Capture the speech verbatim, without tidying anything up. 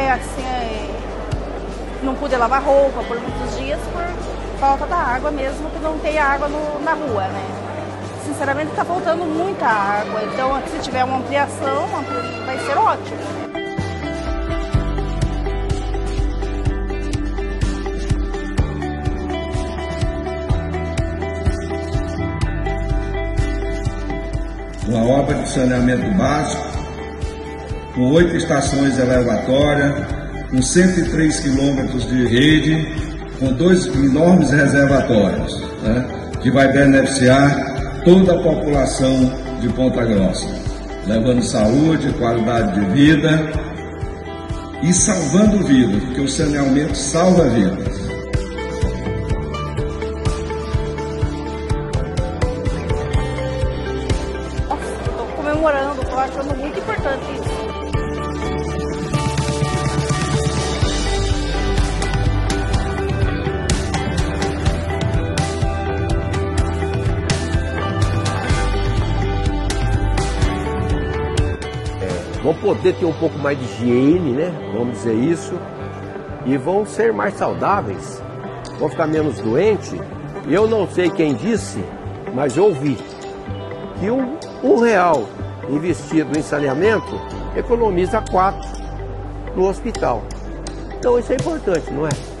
é assim, é, não pude lavar roupa por muitos dias por falta da água mesmo, que não tem água no, na rua, né? Sinceramente está faltando muita água, então se tiver uma ampliação, vai ser ótimo. Uma obra de saneamento básico, com oito estações elevatórias, com cento e três quilômetros de rede, com dois enormes reservatórios, né, que vai beneficiar toda a população de Ponta Grossa, levando saúde, qualidade de vida e salvando vidas, porque o saneamento salva vidas. Estou comemorando, estou achando muito importante isso. Vão poder ter um pouco mais de higiene, né? Vamos dizer isso. E vão ser mais saudáveis. Vão ficar menos doentes. E eu não sei quem disse, mas eu ouvi que um, um real investido em saneamento economiza quatro no hospital. Então isso é importante, não é?